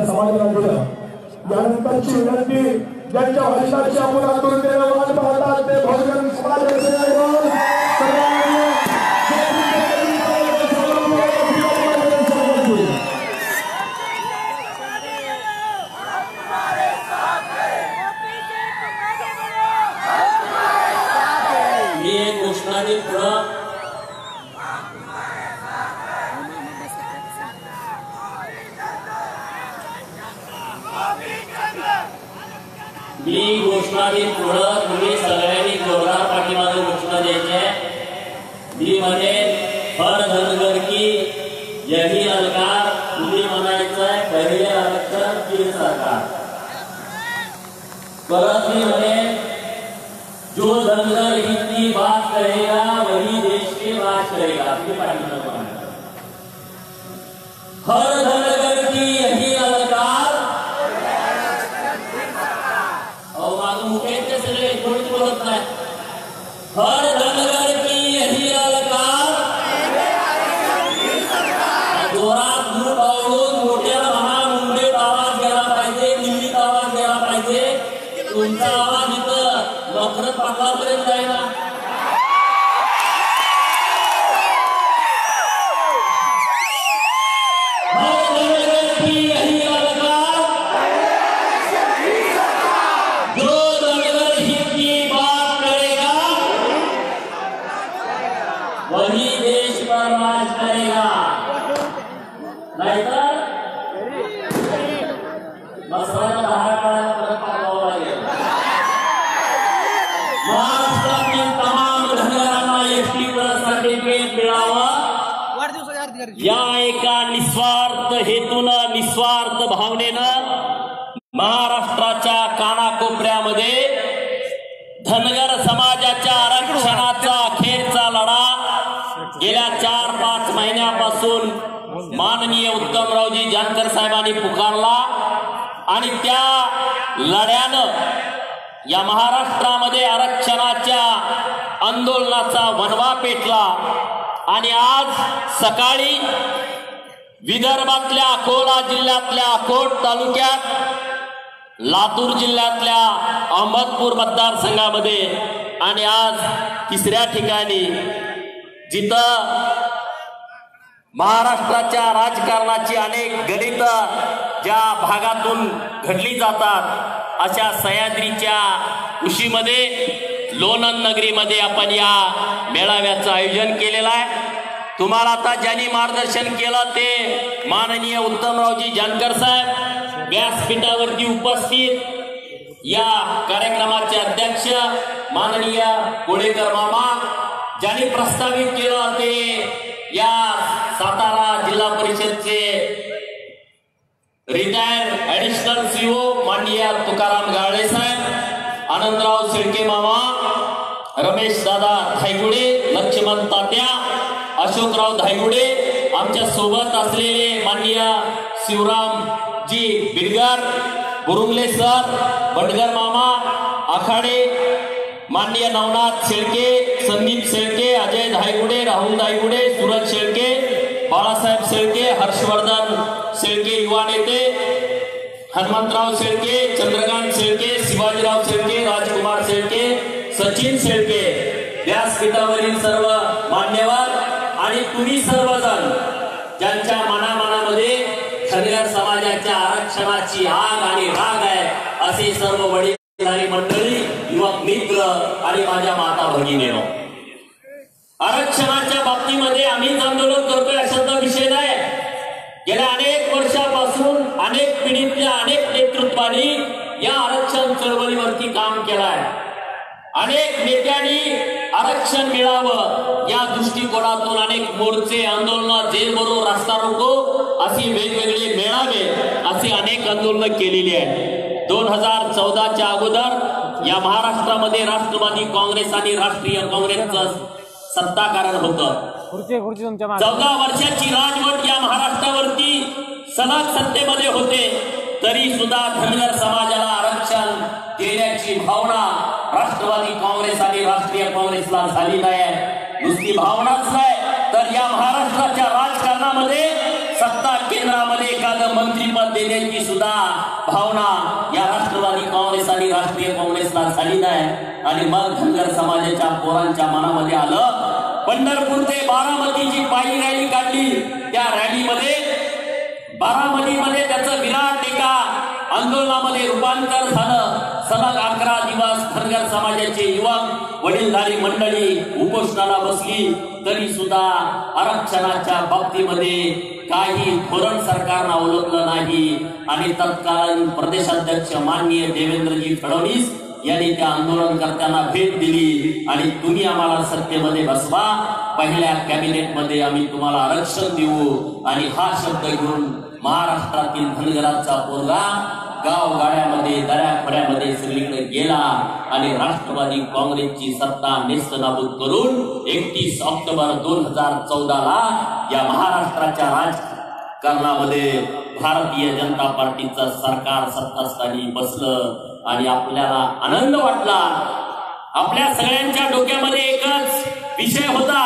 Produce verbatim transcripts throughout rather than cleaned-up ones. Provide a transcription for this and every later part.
समाजाला दिलं। यानंतरची विनंती ज्यांच्या हरिणाच्या मुलातून ते वाट पाहतात ते बहुजन समाजाचे मी घोषणा देत पुढं तुम्ही सगळ्यांनी जोरदार पाठीमागे घोषणा द्यायची। मी म्हणे हर धनगर की यही अलकार, तुम्ही म्हणायचं आहे पहिले आरक्षण फिर सरकार। परत मी म्हणे जो धनगर हित की बात करेगा वही देश के राज करेगा। हर धनगर की यही अलकार, हर धनगर की यही अलकार, जोरात मूठ आवळून मोठ्या म्हणा, मुंबईत आवाज गेला पाहिजे, दिल्लीत आवाज गेला पाहिजे। तुमचा आवाज इथं नफरत पाटलापर्यंत जाईना। वही देश पर राज करेगा, नाहीतर मसराच्या दहा काळाला परत पाठवावं लागेल। महाराष्ट्रातील तमाम धनगरांना एसटी बस सर्टिफिकेट मिळावं या एका निस्वार्थ हेतून निस्वार्थ भावनेनं महाराष्ट्राच्या कानाकोपऱ्यामध्ये धनगर समाजाच्या आरक्षणाचा अखेरचा लढा गेल्या चार पाच महिन्यापासून माननीय उत्तमरावजी जानकर साहेबांनी पुकारला आणि त्या लढ्यानं या महाराष्ट्रामध्ये आरक्षणाच्या आंदोलनाचा वणवा पेटला। आणि आज सकाळी विदर्भातल्या अकोला जिल्ह्यातल्या अकोट तालुक्यात, लातूर जिल्ह्यातल्या अहमदपूर मतदारसंघामध्ये आणि आज तिसऱ्या ठिकाणी जिथं महाराष्ट्राच्या राजकारणाची अनेक गणित ज्या भागातून घडली जातात अशा सह्याद्रीच्या कुशीमध्ये लोणंद नगरीमध्ये आपण या मेळाव्याचं आयोजन केलेलं आहे। तुम्हाला आता ज्यांनी मार्गदर्शन केलं ते माननीय उत्तमरावजी जानकर साहेब व्यासपीठावरती उपस्थित, या कार्यक्रमाचे अध्यक्ष माननीय कोळेकर मामा, ज्यांनी प्रस्तावित केलं ते या सातारा जिल्हा परिषदचे रिटायर्ड ऍडिशनल सीओ माननीय तुकाराम गाळे साहेब, आनंदराव शेळके मामा, रमेश दादा धायगुडे, लक्ष्मण तात्या, अशोकराव धायगुडे, आमच्या सोबत असलेले माननीय शिवराम जी बिडगर, बुरुंगले सर, बडगर मामा, आखाडे, माननीय नवनाथ शेळके, संदीप शेळके, अजय धायगुडे, राहुल धायगुडे, सूरज शेळके, बाळासाहेब शेळके, हर्षवर्धन शेळके युवा नेते, हनुमंतराव शेळके, चंद्रकांत शेळके, शिवाजीराव शेळके, राजकुमार शेळके, सचिन शेळके, व्यासपीठावरील सर्व मान्यवर आणि तुम्ही सर्वजण ज्यांच्या मनामनामध्ये धनगर समाजाच्या आरक्षणाची आग आणि राग आहे असे सर्व वडीलधारी मंडळी, युवक मित्र आणि माझ्या माता भगिनींनो, आरक्षणाच्या बाबतीमध्ये आम्हीच आंदोलन करतोय अशाचा विषय नाही। गेल्या अनेक वर्षापासून अनेक पिढीतल्या अनेक नेतृत्वांनी या आरक्षण चळवळीवरती काम केलं आहे। अनेक नेत्यांनी आरक्षण मिळावं या दृष्टिकोनातून अनेक मोर्चे, आंदोलन, जेलबरो, रास्ता रोको अशी वेगवेगळे मेळावे अशी अनेक आंदोलनं केलेली आहेत। दोन हजार चौदाच्या अगोदर या महाराष्ट्रामध्ये राष्ट्रवादी काँग्रेस आणि राष्ट्रीय काँग्रेसचं सत्ताकारण होतं। चौदा वर्षाची राजवट या महाराष्ट्रावरती सलग सत्तेमध्ये होते, तरी सुद्धा धनगर समाजाला आरक्षण देण्याची भावना राष्ट्रवादी काँग्रेस आणि राष्ट्रीय काँग्रेसला झाली नाही। नुसती भावनाच नाही तर या महाराष्ट्राच्या राजकारणामध्ये सत्ता केंद्रामध्ये एखादं मंत्रीपद देण्याची सुद्धा भावना या राष्ट्रवादी काँग्रेस आणि राष्ट्रीय काँग्रेसला झाली नाही। आणि मग धनगर समाजाच्या पोरांच्या मनामध्ये आलं, पंढरपूर ते बारामतीची पायी रॅली काढली। त्या रॅलीमध्ये बारामतीमध्ये त्याचं विराट एका आंदोलनामध्ये रूपांतर झालं। सलग अकरा दिवस धनगर समाजाचे युवक वडीलधारी मंडळी उपोषणाला बसली, तरी सुद्धा आरक्षणाच्या बाबतीमध्ये काही धोरण सरकारनं अवलंबलं नाही। आणि तत्कालीन प्रदेशाध्यक्ष माननीय देवेंद्रजी फडणवीस यांनी त्या आंदोलनकर्त्यांना भेट दिली आणि तुम्ही आम्हाला सत्तेमध्ये बसवा, पहिल्या कॅबिनेटमध्ये आम्ही तुम्हाला आरक्षण देऊ। आणि हा शब्द घेऊन महाराष्ट्रातील धनगरांचा पोरगा गावगाड्यामध्ये दऱ्याखोऱ्यामध्ये सगळीकडे गेला आणि राष्ट्रवादी काँग्रेसची सत्ता नेस्तनाबूत करून एकतीस ऑक्टोबर दोन हजार चौदा ला या महाराष्ट्राच्या राजकारणामध्ये भारतीय जनता पार्टीचं सरकार सत्तास्थानी बसलं। आणि आपल्याला आनंद वाटला। आपल्या सगळ्यांच्या डोक्यामध्ये एकच विषय होता,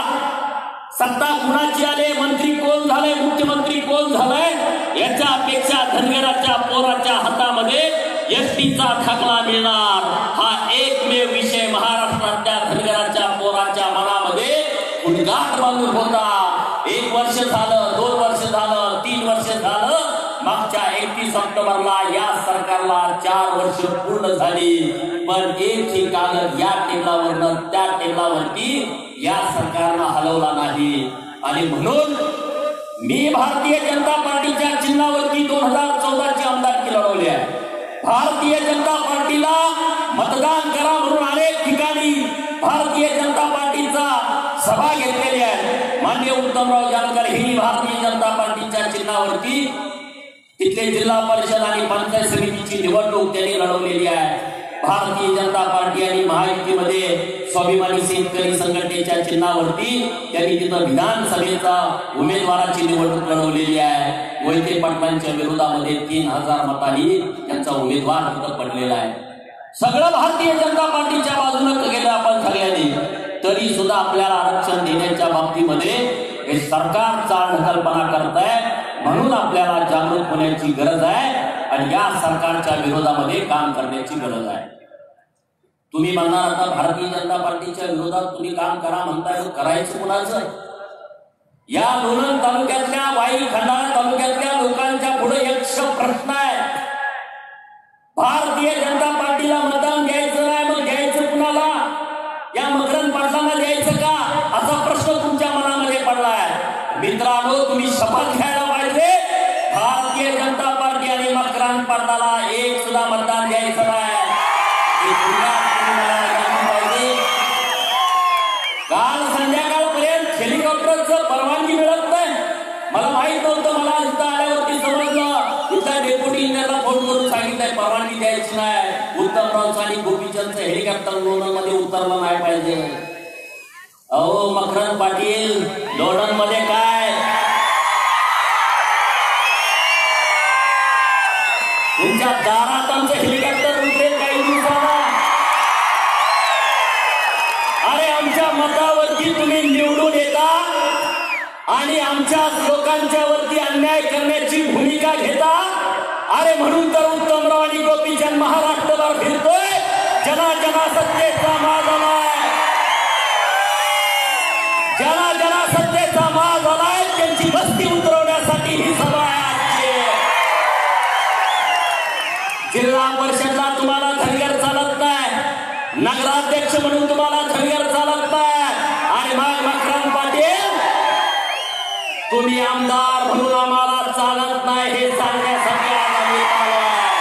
सत्ता कुणाची आले, मंत्री कोण झाले, मुख्यमंत्री कोण झालाय, याच्या अपेक्षा धनगराच्या पोराच्या हातामध्ये एसटीचा दाखला मिळणार हा एकमेव विषय महाराष्ट्रातल्या धनगराच्या पोराच्या मनामध्ये उद्गार बांधून होता। एक वर्ष झालं, दोन वर्ष झालं, तीन वर्ष झालं, मागच्या एकतीस ऑक्टोबरला या सरकारला चार वर्ष पूर्ण झाली, पण एक ही कागद या टेबलावरनं त्या टेबलावरती या सरकारनं हलवला नाही। आणि म्हणून मी भारतीय जनता पार्टीच्या चिन्हावरती दोन हजार चौदा ची आमदारकी लढवली आहे। भारतीय जनता पार्टीला मतदान करा म्हणून अनेक ठिकाणी भारतीय जनता पार्टीचा सभा घेतलेली आहे। माननीय उत्तमराव जानकर ही भारतीय जनता पार्टीच्या चिन्हावरती तिथले जिल्हा परिषद आणि पंचायत समितीची निवडणूक त्यांनी लढवलेली आहे। भारतीय जनता पार्टी आणि महायुतीमध्ये स्वाभिमानी शेतकरी संघटनेच्या चिन्हावरती त्यांनी तिथं विधानसभेचा उमेदवाराची निवडणूक लढवलेली आहे। मोहिते पाटलांच्या विरोधामध्ये तीन हजार मतांनी त्यांचा उमेदवार तिथं पडलेला आहे। सगळं भारतीय जनता पार्टीच्या बाजूनं गेलं आपण सगळ्यांनी, तरी सुद्धा आपल्याला आरक्षण देण्याच्या बाबतीमध्ये हे सरकार चालढकलपणा करत आहे। म्हणून आपल्याला जागृत होण्याची गरज आहे आणि या सरकारच्या विरोधामध्ये काम करण्याची गरज आहे। तुम्ही म्हणणार आता भारतीय जनता पार्टीच्या विरोधात तुम्ही काम करा म्हणताय, करायचं कुणाचं? या लोणंद तालुक्यातल्या वाई खंडाळा तालुक्यातल्या लोकांच्या पुढे एक प्रश्न आहे, भारतीय जनता पार्टीला मतदान द्यायचं नाही, मग द्यायचं कुणाला? या मकरंद पाटलांना द्यायचं का, असा प्रश्न तुमच्या मनामध्ये पडलाय। मित्रांनो, तुम्ही शपथ घ्यायला पाहिजे, भारतीय जनता पार्टी आणि मकरंद पाटलाला एक सुद्धा मतदान द्यायचं नाही। काल संध्याकाळपर्यंत हेलिकॉप्टरचं परवानगी मिळत नाही, मला माहित नव्हतं। मला इथं आल्यावरती समजलं, इथल्या डेप्युटी इंजिनियरला फोन करून सांगितलंय परवानगी द्यायची नाही। उत्तमरावचं आणि गोपीचंदचं हेलिकॉप्टर लोणंद मध्ये उतरलं नाही पाहिजे। अहो मकरंद पाटील, लोणंद मध्ये काय तुमच्या दारात आमचं हेलिकॉप्टर उतरेल काही दिवसाला? अरे आमच्या मतावरती तुम्ही निवडून येता आणि आमच्या लोकांच्या वरती अन्याय करण्याची भूमिका घेता। अरे म्हणून तर उत्तमराव आणि गोपीचंद महाराष्ट्रभर फिरतोय, जना जना सत्तेचा माज आलाय, जना जना सत्तेचा माज आलाय, त्यांची बस्ती उतरवण्यासाठी ही सभा आहे। जिल्हा परिषदला तुम्हाला धनगर चालत नाही, नगराध्यक्ष म्हणून तुम्हाला धनगर चालत नाही, आणि मग मकरंद पाटील तुम्ही आमदार म्हणून आम्हाला चालत नाही हे सांगण्यासाठी आम्ही आलो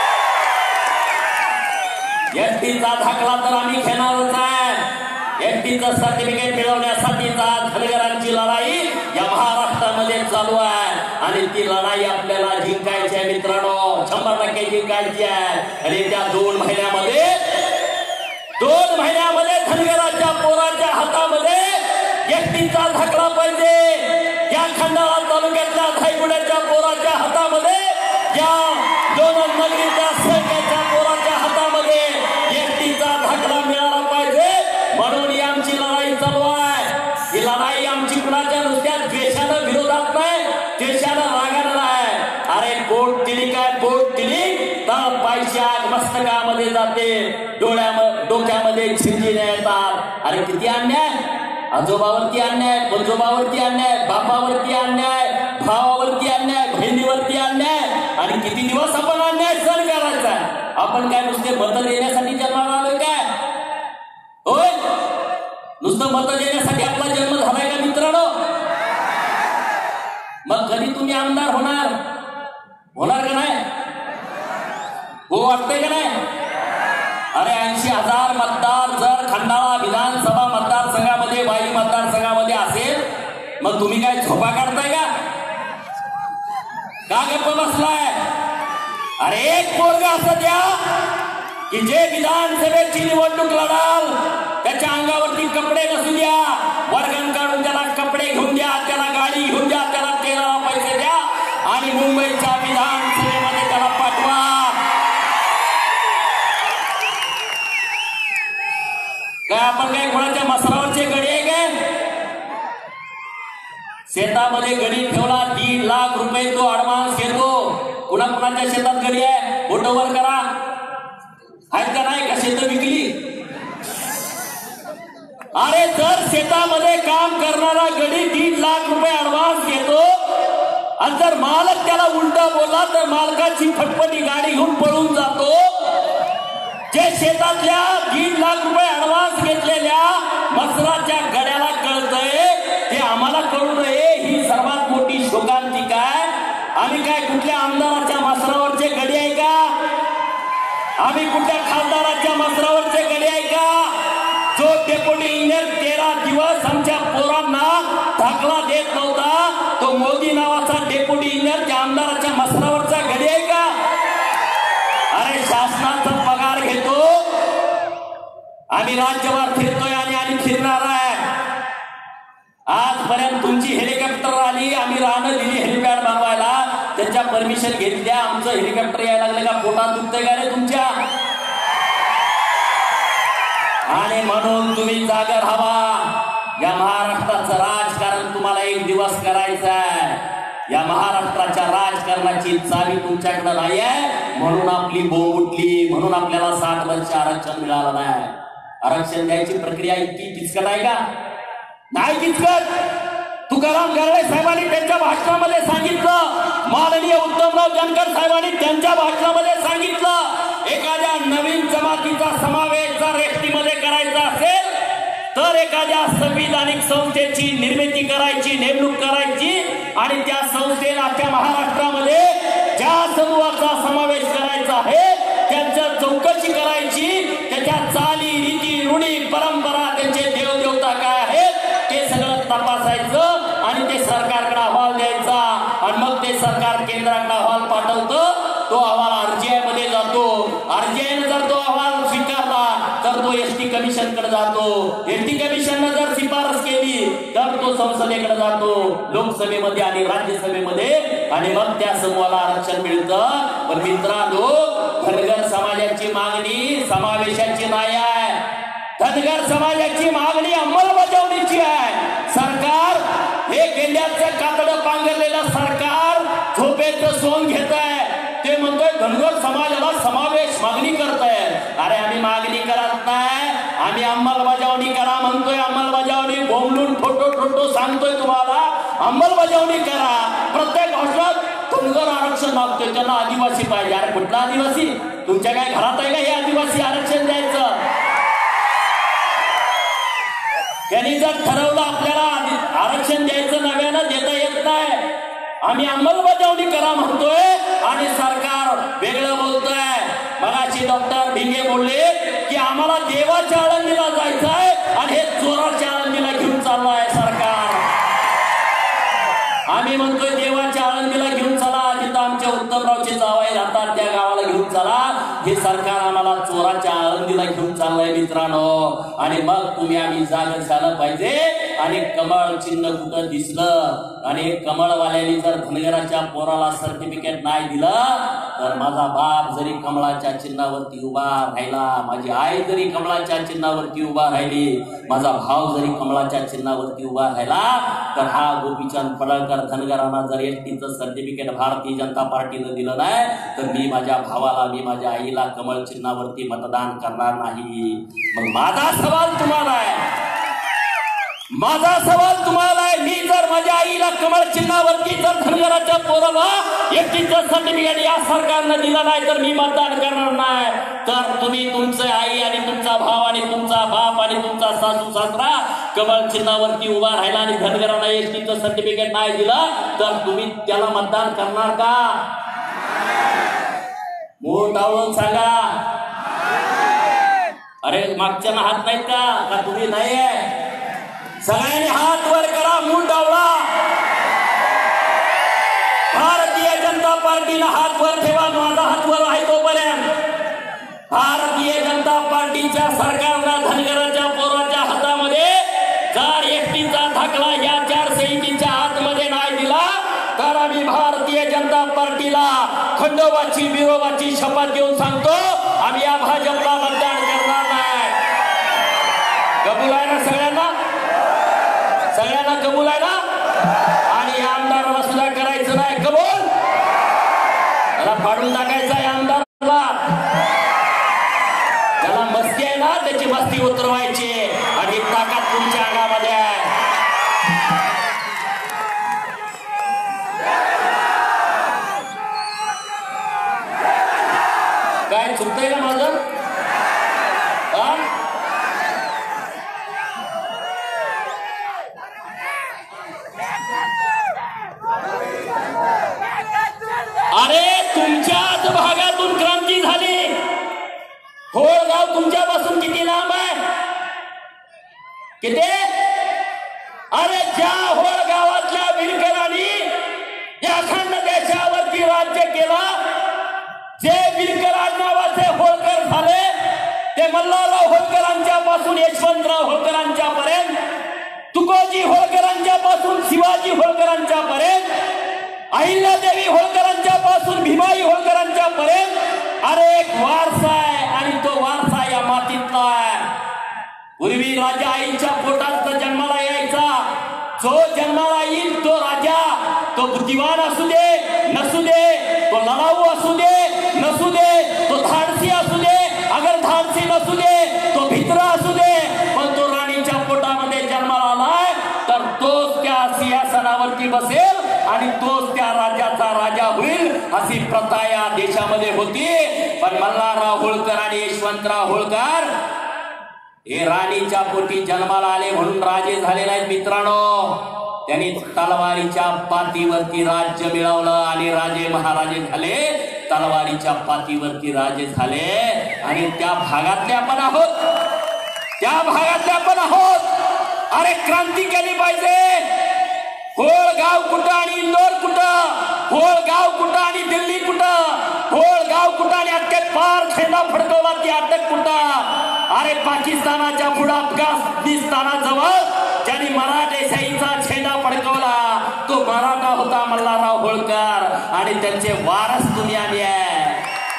आहे। एसटीचा दाखला तर आम्ही घेणारच आहे। एसटीचं सर्टिफिकेट मिळवण्यासाठीचा धनगरांची लढाई या महाराष्ट्रामध्ये चालू आहे आणि ती लढाई आपल्याला जिंकायची आहे मित्रांनो, शंभर टक्के जिंकायची आहे। आणि त्या दोन महिन्यामध्ये दोन महिन्यामध्ये धनगराच्या पोराच्या हातामध्ये एसटीचा दाखला पाहिजे। या खंडाळा तालुक्यातल्या धायगुड्याच्या पोराच्या हातामध्ये, या लोणंद नगरीच्या सैन्याच्या पोराच्या हातामध्ये एसटीचा दाखला मिळाला पाहिजे। म्हणून ही आमची लढाई चालू आहे। ही लढाई आमची कुणाच्या नुसत्या द्वेषानं विरोधात नाही, द्वेषानं रागानं काळीची आग मस्तकामध्ये जाते, डोळ्यामध्ये डोक्यामध्ये झिंजिण्या येतात. अरे किती अन्याय, आजोबावरती अन्याय, पंजोबावरती अन्याय, बापावरती अन्याय, भावावरती अन्याय, बहिणीवरती अन्याय. आणि किती दिवस आपण अन्याय सहन करायचा? आपण काय नुसते मत देण्यासाठी जन्माला आलोय काय? होय, नुसतं मत देण्यासाठी आपला जन्म झालाय का मित्रांनो? मग कधी तुम्ही आमदार होणार होणार का नाही? हो वाटतंय का नाही? अरे ऐंशी हजार मतदार जर खंडाळा विधानसभा मतदारसंघामध्ये, वाई मतदारसंघामध्ये असेल, मग तुम्ही काय झोपा काढताय का? का गप्प बसलाय? अरे एक पोरगा असं द्या की जे विधानसभेची निवडणूक लढाल, त्याच्या अंगावरती कपडे नसू द्या, वर्गण काढून त्याला कपडे घेऊन द्या, त्याला गाडी घेऊन द्या, त्याला तेलाला पैसे द्या आणि मुंबईच्या विधानसभेमध्ये त्याला पाठवा. काय आपण काय कोणाच्या मसरावरचे गडी आहे काय? शेतामध्ये गडी ठेवला, दीड लाख रुपये तो ऍडव्हान्स घेतो. कुणा कुणाच्या शेतात गडी आहे? फोटो वर करा. आहेत का नाही? का शेत विकली? अरे जर शेतामध्ये काम करणारा गडी दीड लाख रुपये ऍडव्हान्स घेतो आणि जर मालक त्याला उलटा बोलला तर मालकाची फटफटी गाडी घेऊन पळून जातो. जे शेतातल्या दीड लाख रुपये ऍडव्हान्स घेतलेल्या मसराच्या गड्याला कळतंय, ते आम्हाला कळू नये, ही सर्वात मोठी शोकांतिका आहे. आम्ही काय कुठल्या आमदाराच्या मसरावरचे गडी आहे का? आम्ही कुठल्या खासदाराच्या मसरावरचे गडी आहे का? जो डेप्युटी इंजिनियर तेरा दिवस आमच्या पोरांना दाखला देत नव्हता, तो मोदी नावाचा डेप्युटी इंजिनियर त्या आमदाराच्या मसरावरचा गडी आहे का? अरे शासनाचा पगार घेतो, आम्ही राज्यभर फिरतोय आणि आम्ही फिरणार आहे. आजपर्यंत तुमची हेलिकॉप्टर आली, आम्ही राहणं दिली हेलिपॅड बनवायला, त्यांच्या परमिशन घेतल्या. आमचं हेलिकॉप्टर यायला लागलं का? पोटात दुखतंय का रे तुमच्या? आणि म्हणून तुम्ही जागा राहावा. या महाराष्ट्राचं राजकारण तुम्हाला एक दिवस करायचं आहे. या महाराष्ट्राच्या राजकारणाची चावी तुमच्याकडे नाही आहे, म्हणून आपली बोंब उठली, म्हणून आपल्याला साठ वर्ष आरक्षण मिळालं नाही. आरक्षण द्यायची प्रक्रिया इतकी किचकट आहे का? नाही किचकट. तुकाराम गारवे साहेबांनी त्यांच्या भाषणामध्ये सांगितलं, माननीय उत्तमराव जानकर साहेबांनी त्यांच्या भाषणामध्ये सांगितलं, एखाद्या नवीन जमातीचा समावेश जर एसटीमध्ये करायचा असेल तर एखाद्या संविधानिक संस्थेची निर्मिती करायची, नेमणूक करायची आणि त्या संस्थेला त्या महाराष्ट्रामध्ये ज्या समूहाचा समावेश करायचा आहे त्यांचं चौकशी करायची, त्याच्या चाली, रीती, रूढी, परंपरा, त्यांचे देवदेवता काय आहेत ते सगळं तपासायचं आणि ते सरकारकडे अहवाल द्यायचा. आणि मग ते सरकार केंद्राकडे अहवाल पाठवतं. तो अहवाल आरजीआय मध्ये जातो. आरजीआय ने जर तो अहवाल स्वीकारला तर तो एसटी कमिशन कडे जातो. एसटी कमिशन जर शिफारस केली तर तो संसदेकडे जातो, लोकसभेमध्ये आणि राज्यसभेमध्ये, आणि मग त्या समूहाला आरक्षण मिळतं. पण मित्रांनो, धनगर समाजाची मागणी समावेशाची नाही आहे. धनगर समाजाची मागणी अंमलबजावणीची आहे. सरकार हे गेल्याचं कातडं पांघरलेलं सरकार झोपेचं सोंग घेत आहे. ते म्हणतोय धनगर समाजाला समावेश मागणी करताय. अरे आम्ही मागणी करत नाही, आम्ही अंमलबजावणी करा म्हणतोय. अंमलबजावणी बोंबलून ठोटो ठोटो सांगतोय तुम्हाला, अंमलबजावणी करा. प्रत्येक भाषणात धनगर आरक्षण मागतोय, त्यांना आदिवासी पाहिजे. अरे कुठला आदिवासी? तुमच्या काय घरात आहे का हे आदिवासी आरक्षण द्यायचं? त्यांनी जर ठरवलं आपल्याला आरक्षण द्यायचं, नव्यानं देता येत नाही. आम्ही अंमलबजावणी करा म्हणतोय आणि सरकार वेगळं बोलतोय. मगाशी डॉक्टर भिंगे बोलले की आम्हाला देवाच्या आळंदीला जायचं आहे आणि हे चोराच्या आळंदीला घेऊन चाललंय सरकार. आम्ही म्हणतोय देवाच्या आळंदीला घेऊन चला, जिथं आमच्या उत्तमरावचे जावई राहतात त्या गावाला घेऊन चला. हे सरकार आम्हाला चोराच्या आळंदीला घेऊन चाललंय मित्रांनो. आणि मग तुम्ही आम्ही जाग झालं पाहिजे. आणि कमळ चिन्ह कुठं दिसलं आणि कमळवाल्यांनी जर धनगराच्या पोराला सर्टिफिकेट नाही दिलं तर माझा बाप जरी कमळाच्या चिन्हावरती उभा राहिला, माझी आई जरी कमळाच्या चिन्हावरती उभा राहिली, माझा भाव जरी कमळाच्या चिन्हावरती उभा राहिला, तर हा गोपीचंद पडळकर धनगरांना जर एसटीचं सर्टिफिकेट भारतीय जनता पार्टीनं दिलं नाही, तर मी माझ्या भावाला, मी माझ्या आईला कमळ चिन्हावरती मतदान करणार नाही. मग माझा सवाल तुम्हाला आहे, माझा सवाल तुम्हाला आहे, मी जर माझ्या आईला कमळ चिन्हावरती जर धनगराच्या पोराला एसटीचं सर्टिफिकेट या सरकारनं दिलं नाही, तर मी मतदान करणार नाही. तर तुम्ही तुमचे आई आणि तुमचा भाव आणि तुमचा बाप आणि तुमचा सासू सासरा कमळ चिन्हावरती उभा राहिला आणि धनगरांना एसटीचं सर्टिफिकेट नाही दिलं, तर तुम्ही त्याला मतदान करणार का? मूळ टाळून सांगा. अरे मागच्या हात नाहीत का? का तुम्ही नाही आहे? सगळ्यांनी हात वर करा, मूळ डावला. भारतीय जनता पार्टीनं हात वर ठेवा, माझा हात वर आहे तोपर्यंत. भारतीय जनता पार्टीच्या सरकारनं धनगराच्या पोराच्या हातामध्ये जर एसटीचा धाकला या चार संहितेच्या आतमध्ये नाही दिला, तर आम्ही भारतीय जनता पार्टीला खंडोबाची बिरोबाची शपथ घेऊन सांगतो, आम्ही या भाजपला मतदान करणार नाही. कबूल आहे ना सगळ्यांना? सगळ्यांना कबूल आहे ना? आणि या आमदाराला सुद्धा करायचं नाही. कबूल? त्याला फाडून टाकायचं आहे आमदाराला. त्याला मस्ती आहे ना, त्याची मस्ती उतरवायची आणि ताकद तुमच्या अंगामध्ये आहे. काय चुकतंय का माझं? अरे तुमच्याच भागातून क्रांती झाली. होळगाव तुमच्यापासून किती लांब आहे? किती? अरे ज्या होळगावातल्या विलकरांनी या अखंड देशावरती राज्य केलं, जे विलकर नावाचे होळकर झाले, ते मल्हारराव होळकरांच्या पासून यशवंतराव होळकरांच्या पर्यंत, तुकोजी होळकरांच्या पासून शिवाजी होळकरांच्या पर्यंत, अहिल्यादेवी होळकरांच्या पासून भीमाई होळकरांच्या पर्यंत अरे एक वारसा आहे आणि तो वारसा या मातीतला आहे. पूर्वी राजा आईच्या पोटात जन्माला यायचा. जो जन्माला येईल तो राजा, तो बुद्धिवान असू दे नसू दे, तो लढाऊ असू दे नसू दे, तो धाडसी असू दे अगर धाडसी नसू दे, तो भित्रा असू दे, पण तो राणीच्या पोटामध्ये जन्माला आलाय, तर तोच त्या सिंहासनावरती बसेल आणि तोच त्या राज्याचा राजा होईल, अशी प्रथा या देशामध्ये होती. पण मल्हारराव होळकर आणि यशवंतराव होळकर हे राणीच्या पोटी जन्माला आले म्हणून राजे झाले नाहीत मित्रांनो. त्यांनी तलवारीच्या पातीवरती राज्य मिळवलं आणि राजे महाराजे झाले. तलवारीच्या पातीवरती राजे झाले आणि त्या भागातले आपण आहोत, त्या भागातले आपण आहोत. अरे क्रांती केली पाहिजे. होळगाव कुठं आणि इंदोर कुठं, होळगाव कुठं आणि दिल्ली कुठं, होळगाव कुठं आणि अटके पार झेंडा फडकवला ती अटक कुठं. अरे पाकिस्तानाच्या पुढे अफगाणिस्तानाजवळ ज्यांनी मराठेशाहीचा झेंडा फडकवला तो मराठा होता मल्हारराव होळकर आणि त्यांचे वारस तुम्ही आम्ही आहे.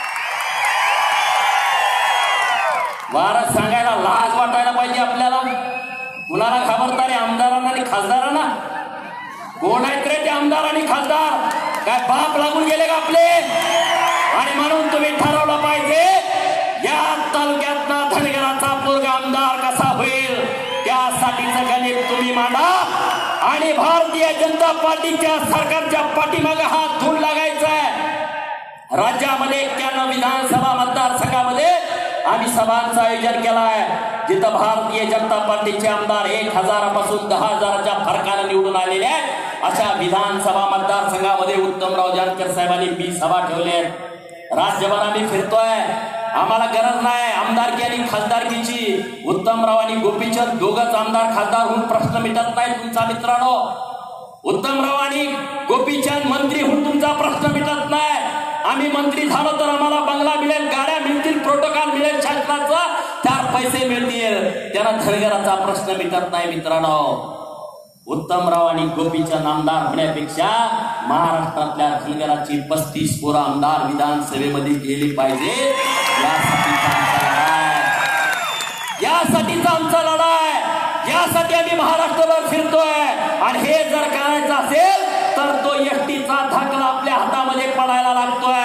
वारस सांगायला लाज वाटायला पाहिजे आपल्याला. कुणाला घाबरता रे? आमदारांना आणि खासदारांना. कोण आहेत रे ते आमदार आणि खासदार? काय बाप लागून गेले का आपले? आणि म्हणून तुम्ही ठरवलं पाहिजे या तालुक्यातला धनगराचा पोरगा आमदार कसा होईल, त्यासाठीचं गणित तुम्ही मांडा आणि भारतीय जनता पार्टीच्या सरकारच्या पाठीमागे हात धुवून लागायचा आहे. राज्यामध्ये एक्क्याण्णव विधानसभा मतदारसंघामध्ये आम्ही सभांचं आयोजन केलं आहे, जिथं भारतीय जनता पार्टीचे आमदार एक हजारापासून दहा हजाराच्या फरकाने निवडून आलेले आहेत. अशा विधानसभा मतदारसंघामध्ये उत्तमराव जानकर साहेबांनी बी सभा ठेवल्या. राज्यभर आम्ही फिरतोय. आम्हाला गरज नाही आमदारकी आणि खासदारकीची. उत्तमराव आणि गोपीचंद दोघच आमदार खासदार होऊन प्रश्न मिटत नाही तुमचा मित्रांनो. उत्तमराव आणि गोपीचंद मंत्री होऊन तुमचा प्रश्न मिटत नाही. आम्ही मंत्री झालो तर आम्हाला बंगला मिळेल, गाड्या मिळतील, प्रोटोकॉल मिळेल, शासनाचा चार पैसे मिळतील, त्यांना धनगराचा प्रश्न मिटत नाही मित्रांनो. उत्तमराव आणि गोपीचंद आमदार होण्यापेक्षा महाराष्ट्रातल्या धनगराची पस्तीस पोरं आमदार विधानसभेमध्ये गेली पाहिजे, यासाठीचा आमचा लढा आहे, यासाठीचा आमचा लढा आहे, यासाठी आम्ही महाराष्ट्रभर फिरतोय. आणि हे जर करायचं असेल तर तो एसटीचा धाकला आपल्या हातामध्ये पडायला लागतोय.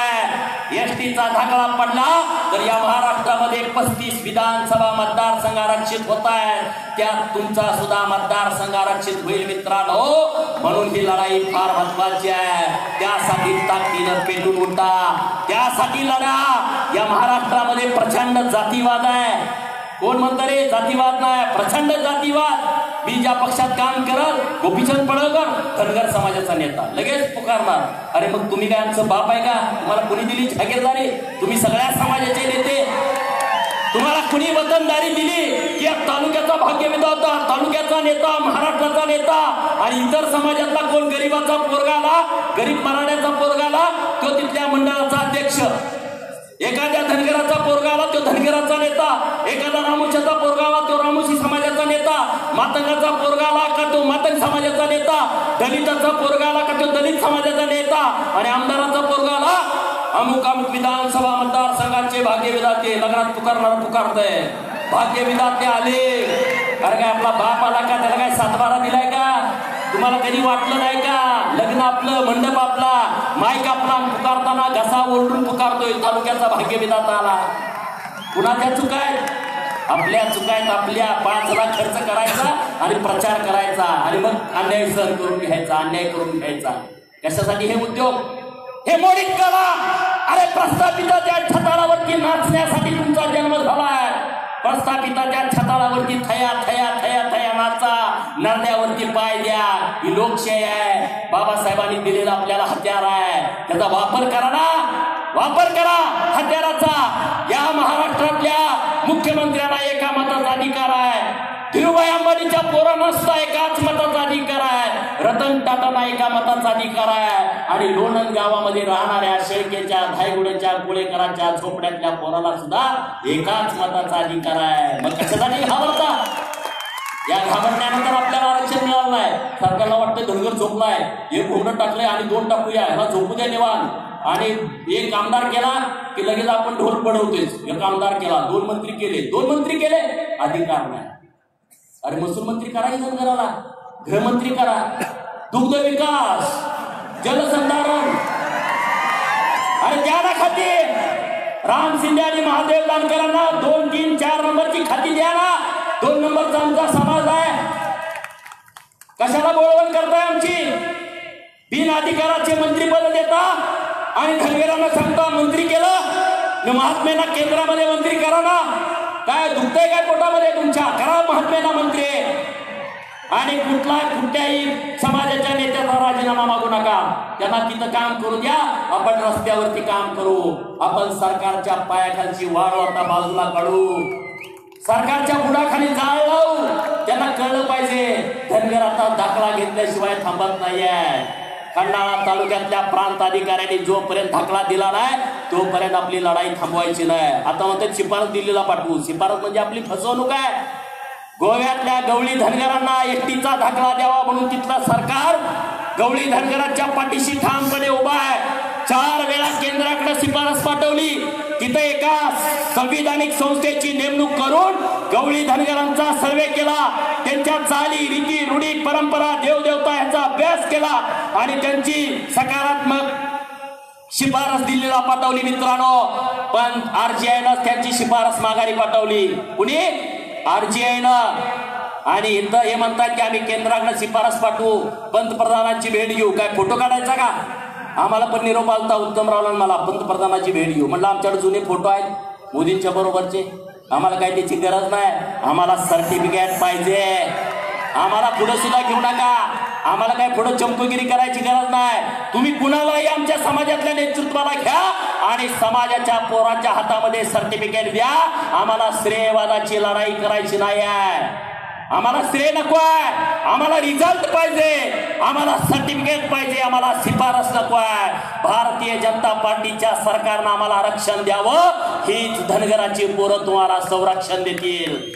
एसटीचा धाकला पडला तर या महाराष्ट्रामध्ये पस्तीस विधानसभा मतदारसंघ आरक्षित होत आहेत, त्यात तुमचा सुद्धा मतदारसंघ आरक्षित होईल मित्रांनो. म्हणून ही लढाई फार महत्वाची आहे. त्यासाठी ताकदीनं पेटून उठा, त्यासाठी लढा. या महाराष्ट्रामध्ये प्रचंड जातीवाद आहे. कोण म्हणतं रे जातीवाद नाही? प्रचंड जातीवाद. मी ज्या पक्षात काम करल, गोपीचंद पडळकर धनगर समाजाचा नेता, लगेच पुकारणार, अरे मग तुम्ही काय आमचं बाप आहे का? तुम्हाला कुणी दिली जागीरदारी? तुम्ही सगळ्या समाजाचे नेते, तुम्हाला कुणी वतनदारी दिली की या तालुक्याचा भाग्यविधा होता, तालुक्याचा नेता, महाराष्ट्राचा नेता. आणि इतर समाजातला कोण गरीबाचा पोरगाला, गरीब मराठ्याचा पोरगाला, तो तिथल्या मंडळाचा अध्यक्ष. एखाद्या धनगराचा पोरगाला तो धनगराचा नेता, एखादा रामुशाचा पोरगाला तो रामुशी समाजाचा नेता, मातंगाचा पोरगाला का तो मातंग समाजाचा नेता, दलिताचा पोरगाला का तो दलित समाजाचा नेता, आणि आमदाराचा पोरगाला अमुक अमुक विधानसभा मतदारसंघाचे भाग्यविधाते. लग्नात पुकारणार पुकारतय भाग्यविधाते आले. अरे काय आपला बाप आला का? त्याला काय सातबारा दिलाय का? तुम्हाला कधी वाटलं नाही का? लग्न आपलं, मंडप आपला, माईक आपला, पुकारताना घसा ओरडून पुकारतोय तालुक्याचा भाग्यविधाता आला. कुणाच्या चुका आहेत? आपल्या चुका आहेत. आपल्या पाच लाख खर्च करायचा आणि प्रचार करायचा आणि मग अन्याय सहन करून घ्यायचा, अन्याय करून घ्यायचा. कशासाठी हे उद्योग? हे मोडीत करा. अरे प्रस्थापिताच्या छताळावरती नाचण्यासाठी तुमचा जन्म झालाय. प्रस्थापिताच्या छताळावरती थया थया थया थया नाचा, नरड्यावरती पाय द्या. ही लोकशाही आहे, बाबासाहेबांनी दिलेला आपल्याला हत्यार आहे. त्याचा वापर करा ना, वापर करा हत्याराचा. या महाराष्ट्रातल्या मुख्यमंत्र्यांना एका मताचा अधिकार आहे, धीरूभाई अंबानीच्या पोरांना सुद्धा एकाच मताचा अधिकार आहे, रतन टाटांना एका मताचा अधिकार आहे, आणि लोणंद गावामध्ये राहणाऱ्या शेळकेच्या, धायगुड्याच्या, कोळेकरांच्या झोपड्यातल्या पोराला सुद्धा एकाच मताचा अधिकार आहे. मग कशासाठी घाबरता? या घाबरण्यानंतर आपल्याला आरक्षण मिळालं नाही. सरकारला वाटतं धनगर झोपलाय, एक घोंगडं टाकलंय आणि दोन टाकूया, ह्याला झोपू द्या निवांत. आणि एक आमदार केला की लगेच आपण ढोल पडवतेच. एक आमदार केला, दोन मंत्री केले, दोन मंत्री केले, अधिकार नाही. अरे महसूल मंत्री करा, धनगराला गृहमंत्री करा, दुग्ध विकास, जलसंधारण, अरे द्या ना खाती. राम शिंदे आणि महादेव जानकरांना दोन तीन चार नंबरची खाती द्या ना. दोन नंबरचा आमचा समाज आहे. कशाला बोळवण करताय आमची? बिन अधिकाराचे मंत्रीपद देता आणि धनगरांना सांगता मंत्री केलं, महात्मेना केंद्रामध्ये मंत्री करा ना. काय दुखतंय काय पोटामध्ये तुमच्या? करा महात्मेना मंत्री. आणि कुठला कुठल्याही समाजाच्या नेत्याचा राजीनामा मागू नका. त्यांना तिथं काम करू द्या, आपण रस्त्यावरती काम करू. आपण सरकारच्या पायाखालची वाळ आता बाजूला काढू, सरकारच्या बुडाखाली जाळ लावू. त्यांना कळलं पाहिजे धनगर आता दाखला घेतल्याशिवाय थांबत नाहीये. खंडाळा तालुक्यातल्या प्रांत अधिकाऱ्यांनी जोपर्यंत दाखला दिला नाही तोपर्यंत आपली लढाई थांबवायची नाही. आता म्हणतात शिफारस दिल्लीला पाठवू. शिफारस म्हणजे आपली फसवणूक आहे. गोव्यातल्या गवळी धनगरांना एसटीचा दाखला द्यावा म्हणून तिथलं सरकार गवळी धनगरांच्या पाठीशी ठामपणे उभा आहे. चार वेळा केंद्राकडे शिफारस पाठवली, तिथे एका संविधानिक संस्थेची नेमणूक करून गवळी धनगरांचा सर्वे केला, त्यांच्या चाली, रीती, रूढी, परंपरा, देवदेवता यांचा अभ्यास केला आणि त्यांची सकारात्मक शिफारस दिल्लीला पाठवली मित्रांनो. पण आरजीआयनं त्यांची शिफारस माघारी पाठवली. कुणी? आरजीआयनं. आणि इथं हे म्हणतात की आम्ही केंद्राकडे शिफारस पाठवू, पंतप्रधानांची भेट घेऊ. काय फोटो काढायचा का? आम्हाला पण निरोप आलता उत्तमरावला मला, पंतप्रधानाची भेट घेऊ. म्हणलं आमच्याकडे जुने फोटो आहेत मोदींच्या बरोबरचे, आम्हाला काय त्याची गरज नाही. आम्हाला सर्टिफिकेट पाहिजे. आम्हाला पुढे सुद्धा घेऊ नका. आम्हाला काय पुढे चमकोगिरी करायची गरज नाही. तुम्ही कुणालाही आमच्या समाजातल्या नेतृत्वाला घ्या आणि समाजाच्या पोरांच्या हातामध्ये सर्टिफिकेट द्या. आम्हाला श्रेयवादाची लढाई करायची नाही आहे. आम्हाला श्रेय नको आहे. आम्हाला रिझल्ट पाहिजे, आम्हाला सर्टिफिकेट पाहिजे, आम्हाला शिफारस नको आहे. भारतीय जनता पार्टीच्या सरकारनं आम्हाला आरक्षण द्यावं, हीच धनगराची पोरं तुम्हाला संरक्षण देतील.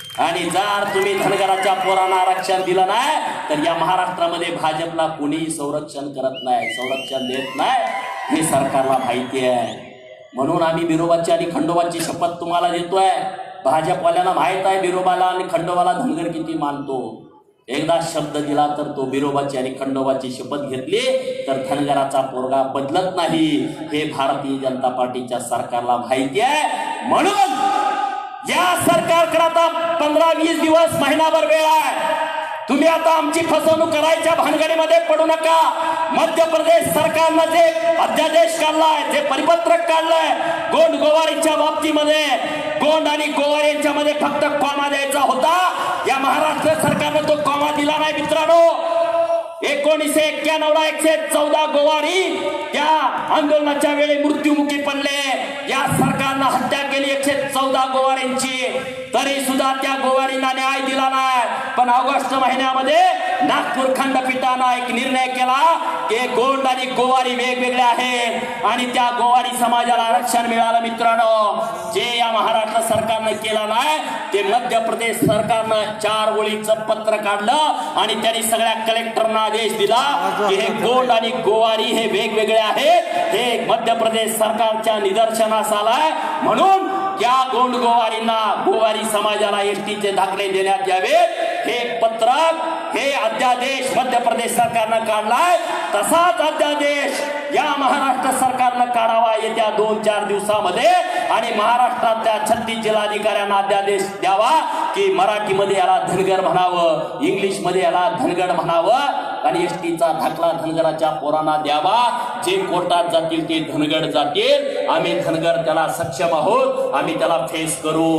आणि जर तुम्ही धनगराच्या पोरांना आरक्षण दिलं नाही तर या महाराष्ट्रामध्ये भाजपला कोणीही संरक्षण करत नाही, संरक्षण देत नाही, हे सरकारला माहिती आहे. म्हणून आम्ही बिरोबाची आणि खंडोबाची शपथ तुम्हाला देतोय. भाजपवाल्यांना माहित आहे बिरोबाला आणि खंडोबाला धनगर किती मानतो. एकदा शब्द दिला तर तो बिरोबाची आणि खंडोबाची शपथ घेतली तर धनगराचा पोरगा बदलत नाही, हे भारतीय जनता पार्टीच्या सरकारला माहिती आहे. म्हणून या सरकारकडे आता पंधरा वीस दिवस महिनाभर वेळ आहे. तुम्ही आता आमची फसवणूक करायच्या भानगडीमध्ये पडू नका. मध्य प्रदेश सरकारनं जे अध्यादेश काढलाय, जे परिपत्रक काढलंय गोंड गोवारीच्या बाबतीमध्ये, गोंड आणि गोवारी यांच्यामध्ये फक्त कॉमा द्यायचा होता. या महाराष्ट्र सरकारनं तो कॉमा दिला नाही मित्रांनो. एकोणीसशे एक्क्याण्णव ला एकशे चौदा गोवारी त्या आंदोलनाच्या वेळी मृत्युमुखी पडले. या सरकारनं हत्या केली एकशे चौदा गोवारींची, तरी सुद्धा त्या गोवारींना न्याय दिला नाही. पण ऑगस्ट महिन्यामध्ये नागपूर खंडपीठानं एक निर्णय केला की गोंड आणि गोवारी वेगवेगळे आहेत आणि त्या गोवारी समाजाला आरक्षण मिळालं. मित्रांनो, जे या महाराष्ट्र सरकारनं केलं नाही ते मध्य प्रदेश सरकारनं चार ओळीचं पत्र काढलं आणि त्यांनी सगळ्या कलेक्टरना आदेश दिला की हे गोंड आणि गोवारी हे वेगवेगळे आहेत. हे मध्य प्रदेश सरकारच्या निदर्शनास आलाय. म्हणून या गोंड गोवारींना, गोवारी समाजाला एसटीचे दाखले देण्यात यावेत. हे पत्रक, हे अध्यादेश मध्य प्रदेश सरकारनं काढलाय. तसाच अध्यादेश या महाराष्ट्र सरकारनं काढावा येत्या दोन चार दिवसामध्ये आणि महाराष्ट्रातल्या छत्तीस जिल्हाधिकाऱ्यांना अध्यादेश द्यावा की मराठीमध्ये याला धनगर म्हणावं, इंग्लिशमध्ये याला धनगड म्हणावं आणि एसटीचा दाखला धनगराच्या पोरांना द्यावा. जे कोर्टात जातील ते धनगड जातील. आम्ही धनगर त्याला सक्षम आहोत, आम्ही त्याला फेस करू.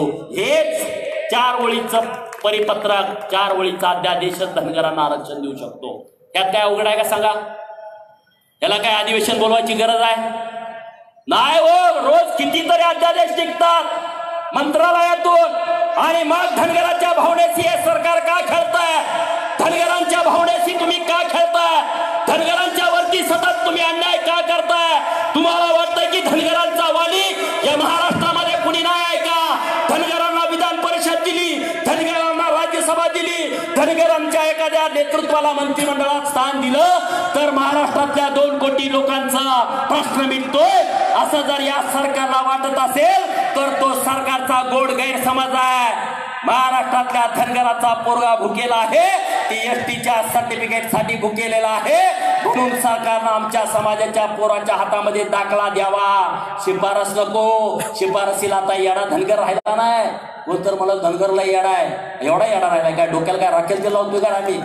हेच चार ओळीचं परिपत्रक, चार ओळीचा अध्यादेशच धनगरांना आरक्षण देऊ शकतो. त्यात काय अवघड आहे का सांगा? त्याला काय अधिवेशन बोलवायची गरज आहे? नाही हो. रोज कितीतरी अध्यादेश निघतात मंत्रालयातून आणि मग धनगराच्या भावनेशी हे सरकार का खेळताय? धनगरांच्या भावनेशी तुम्ही का खेळताय? धनगरांच्या वरती सतत तुम्ही अन्याय का करताय? तुम्हाला वाटतं की धनगरांचा वाली या महाराष्ट्रामध्ये कुणी नाही आहे का? धनगरांना विधान परिषद दिली, धनगरांना राज्यसभा दिली, धनगरांच्या एखाद्या नेतृत्वाला मंत्रिमंडळात स्थान दिलं तर महाराष्ट्रातल्या दोन कोटी लोकांचा प्रश्न मिटतोय. असं जर या सरकारला वाटत असेल तर तो सरकारचा गोड गैरसमज आहे. महाराष्ट्रातल्या धनगराचा पोरगा भुकेला आहे, ती एसटीच्या सर्टिफिकेट साठी भुकेलेला आहे. म्हणून सरकारनं आमच्या समाजाच्या पोराच्या हातामध्ये दाखला द्यावा. शिफारस नको. शिफारसीला आता येडा धनगर राहिला नाही. कोण तर मला धनगरला येडा आहे, एवढा येडा राहिलाय काय? डोक्याला काय राखेल दिला होतो का आम्ही?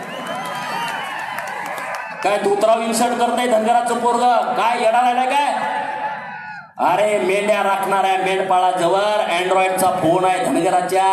काय धोत्राव इन्सर्ट करताय धनगराचं पोरग? काय येडा राहिलाय काय? अरे मेंढ्या राखणाऱ्या मेंढपाळाजवळ अँड्रॉइडचा फोन आहे धनगराच्या.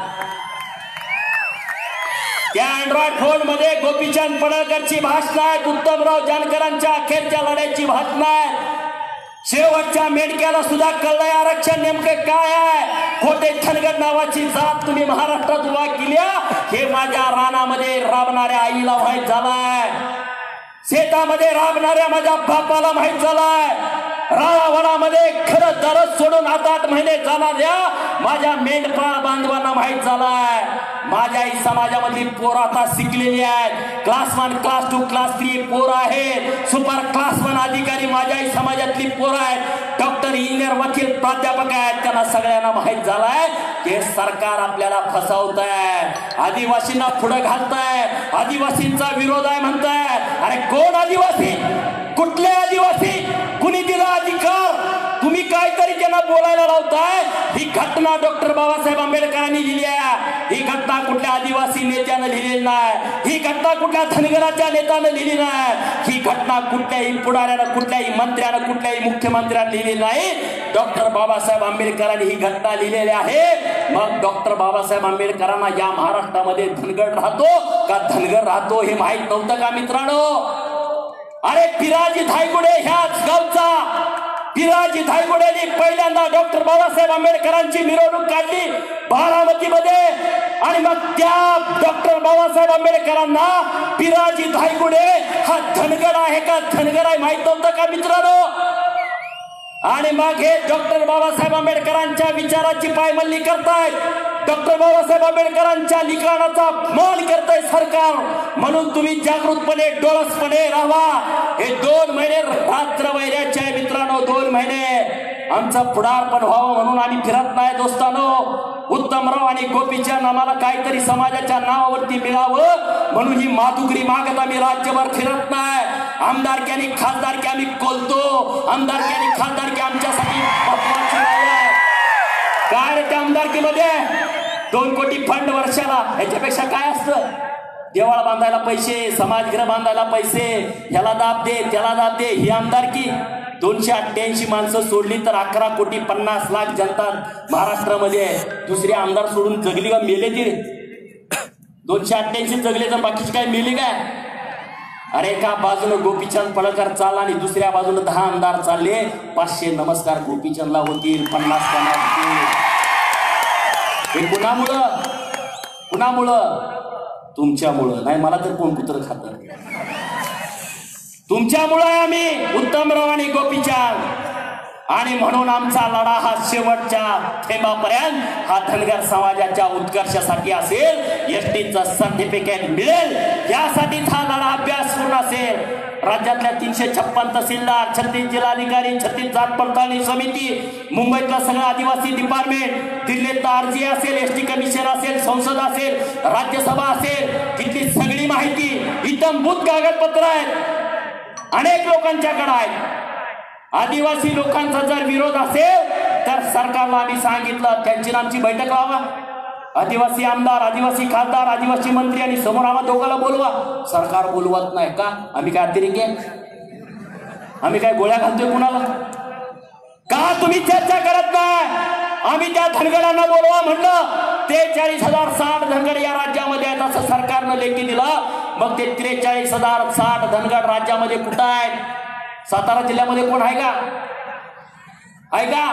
त्या अँड्रॉइड फोन मध्ये गोपीचंद पडळकरची भाषण आहेत, उत्तमराव जानकरांच्या अखेरच्या लढ्याची भाषण आहेत. शेवटच्या मेंढक्याला सुद्धा कळलंय आरक्षण नेमकं काय आहे. खोटे धनगर नावाची जात तुम्ही महाराष्ट्रात उभा केली, हे माझ्या रानामध्ये राबणाऱ्या आईला माहीत झालाय, शेतामध्ये राबणाऱ्या माझ्या बापाला माहीत झालाय, राळावडामध्ये खरं दरच सोडून आठ आठ महिने जाणाऱ्या माझ्या मेंढपाळ बांधवांना माहीत झालाय. माझ्या समाजामधली पोरं आता शिकलेली आहेत. Class one, class two, class three पोरं आहेत. सुपर क्लास वन अधिकारी माझ्या समाजातली पोरं आहेत. डॉक्टर, इंजिनियर, वकील, प्राध्यापक आहेत. त्यांना सगळ्यांना माहीत झालाय की सरकार आपल्याला फसवत आहे, आदिवासींना पुढे घालताय, आदिवासींचा विरोध आहे म्हणताय. अरे कोण आदिवासी? कुठले आदिवासी? कुणी दिला अधिकार? तुम्ही काहीतरी त्यांना बोलायला लावताय. ही घटना डॉक्टर बाबासाहेब आंबेडकरांनी लिहिली आहे. ही घटना कुठल्या आदिवासी नेत्यानं लिहिलेली नाही. ही घटना कुठल्या धनगराच्या नेत्यानं लिहिली नाही. ही घटना कुठल्याही पुढाऱ्यानं, कुठल्याही मंत्र्यानं, कुठल्याही मुख्यमंत्र्यानं लिहिली नाही. डॉक्टर बाबासाहेब आंबेडकरांनी ही घटना लिहिलेली आहे. मग डॉक्टर बाबासाहेब आंबेडकरांना या महाराष्ट्रामध्ये धनगर राहतो का धनगर राहतो हे माहित नव्हतं का मित्रांनो? अरे पिराजी धायगुडे ह्याच गावचा, पिराजी धायगुडेंनी पहिल्यांदा डॉक्टर बाबासाहेब आंबेडकरांची मिरवणूक काढली बारामतीमध्ये आणि मग त्या डॉक्टर बाबासाहेब आंबेडकरांना पिराजी धायगुडे हा धनगर आहे का धनगर आहे माहित नव्हतं का मित्रांनो? आणि मग हे डॉक्टर बाबासाहेब आंबेडकरांच्या विचाराची पायमल्ली करतायत, डॉक्टर बाबासाहेब आंबेडकरांच्या लिखाणाचा मान करतंय सरकार. म्हणून तुम्ही जागृतपणे डोळसपणे राहा. हे दोन महिने रात्र वैऱ्याचे आहे मित्रांनो, दोन महिने आमचा पुढारपण व्हावं म्हणून आम्ही फिरत नाही दोस्तानो. उत्तमराव आणि गोपीचंद आम्हाला काहीतरी समाजाच्या नावावरती मिळावं म्हणून ही मातुकरी मागत आम्ही राज्यभर फिरत नाही. आमदारकी आणि खासदारकी आम्ही कोलतो, आमदारकी आणि खासदारकी आमच्यासाठी महत्वाची आहे. काय रे त्या आमदारकीमध्ये दोन कोटी फंड वर्षाला, याच्यापेक्षा काय असतं? देवाळ बांधायला पैसे, समाजगृह बांधायला पैसे, ह्याला दाब दे त्याला दाब दे, ही आमदारकी. दोनशे अठ्ठ्याऐंशी माणसं सोडली तर अकरा कोटी पन्नास लाख जनता महाराष्ट्रामध्ये आहे. दुसरे आमदार सोडून जगली का मेले ती? दोनशे अठ्ठ्याऐंशी जगले तर बाकीची काय मेली काय? अरे एका बाजूनं गोपीचंद पडळकर चालला आणि दुसऱ्या बाजूनं दहा आमदार चालले. पाचशे नमस्कार गोपीचंदला होतील, पन्नास पन्नास होतील. हे कुणामुळं? कुणामुळं? तुमच्यामुळं. नाही मला तर कोण कुत्र खात? तुमच्यामुळं आम्ही उत्तमराव आणि गोपीचंद. आणि म्हणून आमचा लढा हा शेवटच्या थेंबापर्यंत हा धनगर समाजाच्या उत्कर्षासाठी असेल. एसटीचं सर्टिफिकेट मिळेल यासाठीच हा लढा अभ्यासपूर्ण असेल. राज्यातल्या तीनशे छप्पन तहसीलदार, छत्तीस जिल्हाधिकारी, छत्तीस जात पडताळणी समिती, मुंबईतलं सगळं आदिवासी डिपार्टमेंट, दिल्लीतलं आरजी असेल, एसटी कमिशन असेल, संसद असेल, राज्यसभा असेल, तिथली सगळी माहिती इतंभूत कागदपत्र आहेत, अनेक लोकांच्याकडे आहेत. आदिवासी लोकांचा जर विरोध असेल तर सरकारला आम्ही सांगितलं त्यांची आमची बैठक लावा. आदिवासी आमदार, आदिवासी खासदार, आदिवासी मंत्री आणि समोर आम्हा दोघांना बोलवा. सरकार बोलवत नाही का? आम्ही काय अतिरेक आहे? आम्ही काय गोळ्या घालतोय कुणाला? का तुम्ही चर्चा करत नाही? आम्ही त्या धनगरांना बोलवा म्हणलं. त्रेचाळीस हजार साठ धनगर या राज्यामध्ये आहेत असं सरकारनं लेखी दिलं. मग ते त्रेचाळीस हजार साठ धनगर राज्यामध्ये कुठं आहेत? सातारा जिल्ह्यामध्ये कोण आहे का? आहे का?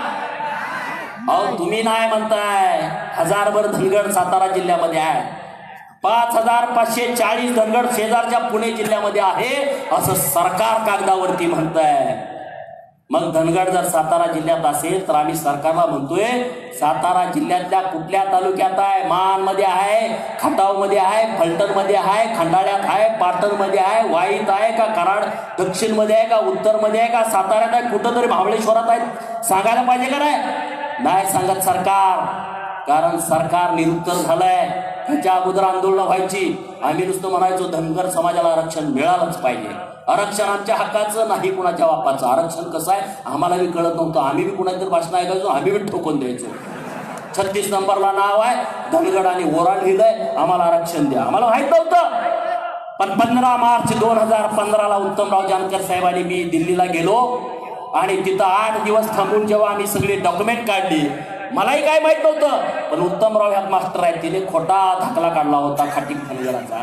अहो तुम्ही नाही म्हणताय. हजारभर धनगर सातारा जिल्ह्यामध्ये आहे. पाच हजार पाचशे चाळीस धनगर शेजारच्या पुणे जिल्ह्यामध्ये आहे असं सरकार कागदावरती म्हणताय. मग धनगर जर सातारा जिल्ह्यात असेल तर आम्ही सरकारला म्हणतोय सातारा जिल्ह्यातल्या कुठल्या तालुक्यात आहे? मानमध्ये आहे, खटावमध्ये आहे, फलटणमध्ये आहे, खंडाळ्यात आहे, पाटणमध्ये आहे, वाईत आहे का, कराड दक्षिणमध्ये आहे का, उत्तरमध्ये आहे का, साताऱ्यात आहे, कुठं तरी महाबळेश्वरात आहे? सांगायला पाहिजे का नाही? नाही सांगत सरकार. कारण सरकार निरुत्तर झालंय. त्याच्या अगोदर आंदोलनं व्हायची. आम्ही नुसतं म्हणायचो धनगर समाजाला आरक्षण मिळालंच पाहिजे. आरक्षण आमच्या हक्काचं नाही कुणाच्या बापाचं. आरक्षण कसं आहे आम्हाला बी कळत नव्हतं. आम्ही बी कुणाची भाषण ऐकायचो, आम्ही बी ठोकून द्यायचो. छत्तीस नंबरला नाव आहे धनगड आणि ओराड लिहिलंय आम्हाला आरक्षण द्या. आम्हाला माहित नव्हतं. पण पंधरा मार्च दोन हजार पंधराला उत्तमराव जानकर साहेबांनी मी दिल्लीला गेलो आणि तिथं आठ दिवस थांबून जेव्हा आम्ही सगळी डॉक्युमेंट काढली मलाही काय माहित नव्हतं. पण उत्तमराव ह्यात मास्टर आहेत, तिने खोटा दाखला काढला होता खाटीक धनगराचा.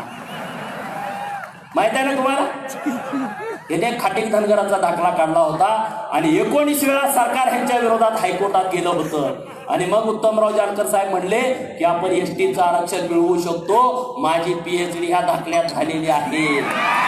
माहित आहे ना तुम्हाला? याने खाटीक धनगराचा दाखला काढला होता आणि एकोणीस वेळा सरकार ह्यांच्या विरोधात हायकोर्टात गेलं होतं. आणि मग उत्तमराव जानकर साहेब म्हणले की आपण एसटीचं आरक्षण मिळवू शकतो. माझी पीएचडी ह्या दाखल्यात झालेली आहे.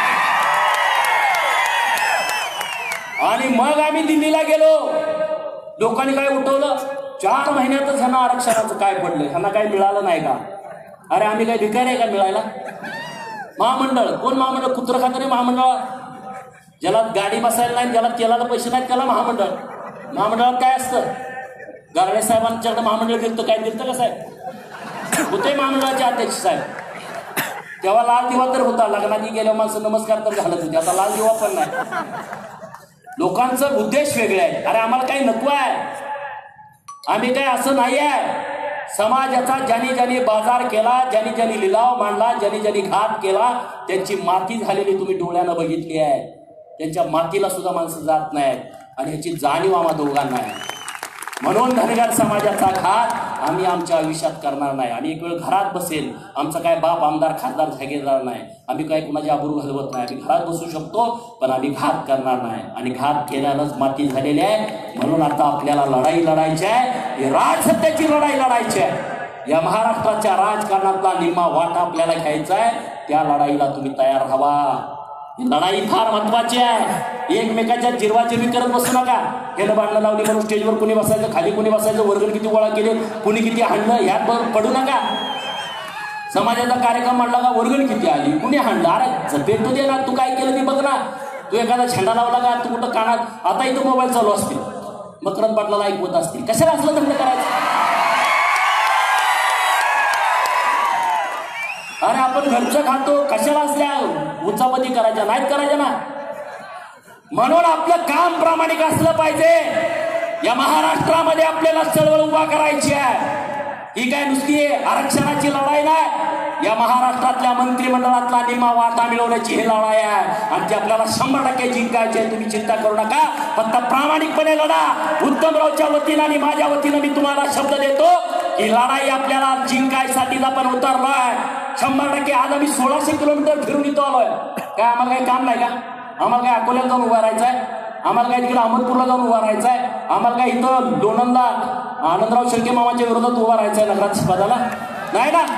आणि मग आम्ही दिल्लीला गेलो. लोकांनी काय उठवलं? चार महिन्यातच ह्यांना आरक्षणाचं काय पडलं? ह्यांना काय मिळालं नाही का? अरे आम्ही काय भिकारी आहे का मिळायला? महामंडळ कोण? महामंडळ कुत्र खातं रे महामंडळ. ज्याला गाडी बसायला नाही, ज्याला तेलाला पैसे नाहीत त्याला महामंडळ. महामंडळात काय असतं? गारडे साहेबांच्याकडे महामंडळ दिलतं. काय दिलतं का साहेब? होते महामंडळाचे अध्यक्ष साहेब. तेव्हा लाल दिवा तर होता. लग्नाची गेल्या माणसं नमस्कार तर घालत होते. आता लाल दिवा पण नाही. लोकांचं उद्देश वेगळे आहेत. अरे आम्हाला काही नको आहे. आम्ही काय असं नाही आहे. समाजाचा ज्यांनी ज्यांनी बाजार केला, ज्यांनी ज्यांनी लिलाव मांडला, ज्यांनी ज्यांनी घात केला त्यांची माती झालेली तुम्ही डोळ्यानं बघितली आहे. त्यांच्या मातीला सुद्धा माणसं जात नाहीत आणि ह्याची जाणीव आम्हा दोघांना आहे. म्हणून धनगर समाजाचा घात आम्ही आमच्या आयुष्यात करणार नाही. आम्ही एक वेळ घरात बसेल. आमचा काय बाप आमदार खासदार जागीरदार नाही. आम्ही काय कुणाची आबरू घालवत नाही. आम्ही घरात बसू शकतो पण आम्ही घात करणार नाही. आणि घात केल्यानंच माती झालेली आहे. म्हणून आता आपल्याला लढाई लढायची आहे. राजसत्तेची लढाई लढायची आहे. या महाराष्ट्राच्या राजकारणातला निम्मा वाटा आपल्याला घ्यायचा आहे. त्या लढाईला तुम्ही तयार व्हावा. ही लढाई फार महत्वाची आहे. एकमेकाच्या जिरवाजिरवी करत बसू नका. गेलं भांडणं लावली म्हणून स्टेजवर कुणी बसायचं, खाली कुणी बसायचं, वर्गण किती गोळा केले, कुणी किती हाणलं, ह्यात पडू नका. समाजाचा कार्यक्रम म्हणला का वर्गण किती आली, कुणी हाणलं, अरे भेटू दे ना, तू काय केलं ते बघ ना. तू एखादा झेंडा लावला का, तू कुठं कानात, आता इथं मोबाईल चालू असतील, मकरंद पाटलाला ऐकवत असतील, कशाला असलं धंदा करायचं. अरे आपण घरचं खातो, कशाला असल्या उचापती करायच्या नाहीत करायच्या ना. म्हणून आपलं काम प्रामाणिक असलं पाहिजे. या महाराष्ट्रामध्ये आपल्याला चळवळ उभा करायची आहे. ही काय नुसती आरक्षणाची लढाई नाही, या महाराष्ट्रातल्या मंत्रिमंडळातला निम्मा वाटा मिळवण्याची ही लढाई आहे आणि ती आपल्याला शंभर टक्के जिंकायची आहे. तुम्ही चिंता करू नका, फक्त प्रामाणिकपणे लढा. उत्तमरावच्या वतीनं आणि माझ्या वतीनं मी तुम्हाला शब्द देतो की लढाई आपल्याला जिंकायसाठीच आपण उतरलोय शंभर टक्के. आज आम्ही सोळाशे किलोमीटर फिरून इथं आलोय. काय आम्हाला काही काम नाही का? आम्हाला काय अकोल्याला जाऊन उभा राहायचं आहे? आम्हाला काय तिकडे अहमदपूरला जाऊन उभा राहायचं आहे? आम्हाला काय इथं लोणंदला आनंदराव शेळके मामाच्या विरोधात उभा राहायचं आहे नगराध्यक्ष पदाला? नाही ना.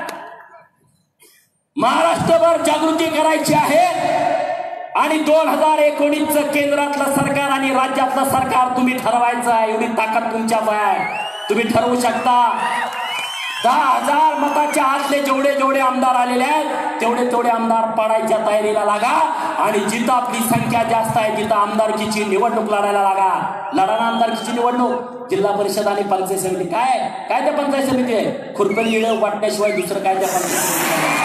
महाराष्ट्रभर जागृती करायची आहे आणि दोन हजार एकोणीसचं केंद्रातलं सरकार आणि राज्यातलं सरकार तुम्ही ठरवायचं आहे. एवढी ताकद तुमच्यात आहे, तुम्ही ठरवू शकता. दहा हजार मताच्या आतले जेवढे जेवढे आमदार आलेले आहेत तेवढे तेवढे आमदार पाडायच्या तयारीला लागा आणि जिथं आपली संख्या जास्त आहे तिथं आमदारकीची निवडणूक लढायला लागा. लढाना आमदारकीची निवडणूक. जिल्हा परिषद आणि पंचायत समिती काय काय त्या पंचायत समिती आहे? खुरपणी येणं वाटण्याशिवाय दुसरं काय त्या पंचायत समिती?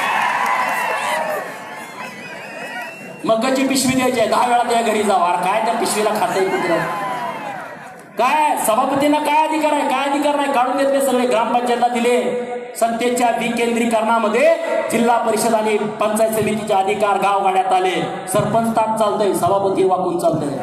मकाची पिशवी द्यायची आहे, दहा वेळा त्या घरी जावा. काय त्या पिशवीला खाताय कुत्र? काय सभापतींना काय अधिकार आहे? काय अधिकार नाही, काढून देतले सगळे. ग्रामपंचायतला दिले. सत्तेच्या विकेंद्रीकरणामध्ये जिल्हा परिषद आणि पंचायत समितीचे अधिकार गावगाड्यात आले. सरपंच ताट चालतंय, सभापती वाकून चालतंय.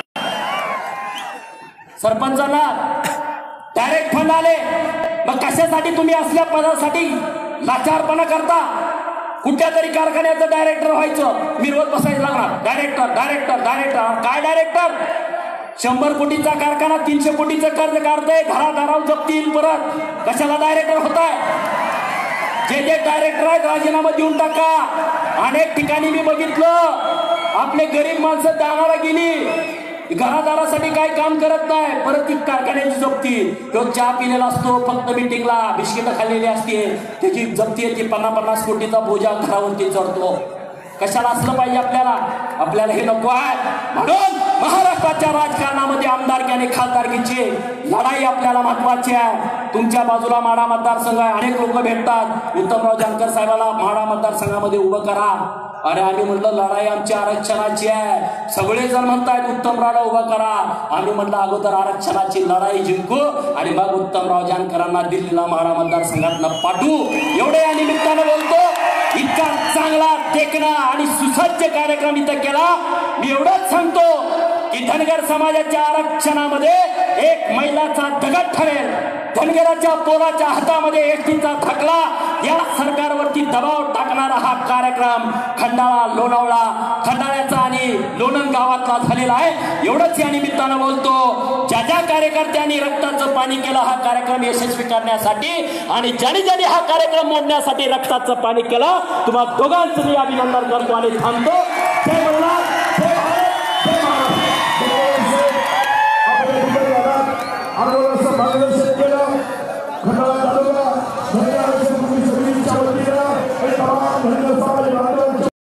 सरपंचांना डायरेक्ट फंड आले. मग कशासाठी तुम्ही असल्या पदासाठी लाचारपणा करता? कुठल्या तरी कारखान्याचं डायरेक्टर व्हायचं, मिरवत बसायचं लागणार. डायरेक्टर डायरेक्टर डायरेक्टर काय डायरेक्टर? शंभर कोटीचा कारखाना तीनशे कोटीचं कर्ज काढतंय, घरादाराव जप्ती येईल परत. कशाला डायरेक्टर होत आहे? जे जे डायरेक्टर आहेत राजीनामा देऊन टाका. अनेक ठिकाणी मी बघितलं आपले गरीब माणसं दानाला गेली, घरादारासाठी काही काम करत नाही, परत ती कारखान्याची जप्ती. तो चहा पिलेला असतो, फक्त मिटिंगला बिस्किट खाल्लेली असते, त्याची जप्ती येते. पन्नास पन्नास कोटीचा बोजा घरावरती चढतो. कशाला असलं पाहिजे आपल्याला? आपल्याला हे नको आहे. म्हणून महाराष्ट्राच्या राजकारणामध्ये आमदारकी आणि खासदारकीची लढाई आपल्याला महत्वाची आहे. तुमच्या बाजूला माढा मतदारसंघ आहे, अनेक लोक भेटतात. उत्तमराव जानकर साहेबाला माढा मतदारसंघामध्ये उभं करा. अरे आम्ही म्हटलं लढाई आमची आरक्षणाची आहे. सगळेजण म्हणतायत उत्तमरावला उभं करा. आम्ही म्हटलं अगोदर आरक्षणाची लढाई जिंकू आणि मग उत्तमराव जानकरांना दिल्लीला माढा मतदारसंघात पाठवू. एवढे या निमित्तानं बोलतो. इतका चांगला टेकणा आणि सुसज्ज कार्यक्रम इथं केला. मी एवढंच सांगतो की धनगर समाजाच्या आरक्षणामध्ये एक मैलाचा दगड ठरेल. धनगराच्या पोराच्या हातामध्ये एसटीचा थकला. या सरकारवरती दबाव टाकणारा हा कार्यक्रम खंडाळा लोणावळा खंडाळ्याचा आणि लोणंद गावातला झालेला आहे. एवढंच या निमित्तानं बोलतो. ज्या ज्या कार्यकर्त्यांनी रक्ताचं पाणी केलं हा कार्यक्रम यशस्वी करण्यासाठी आणि ज्याने ज्याने हा कार्यक्रम मोडण्यासाठी रक्ताचं पाणी केलं, तुम्हाला दोघांचं मी अभिनंदन करतो आणि थांबतो. जय मल्हार, जय भारत, जय महाराष्ट्र. मार्गदर्शन केलं.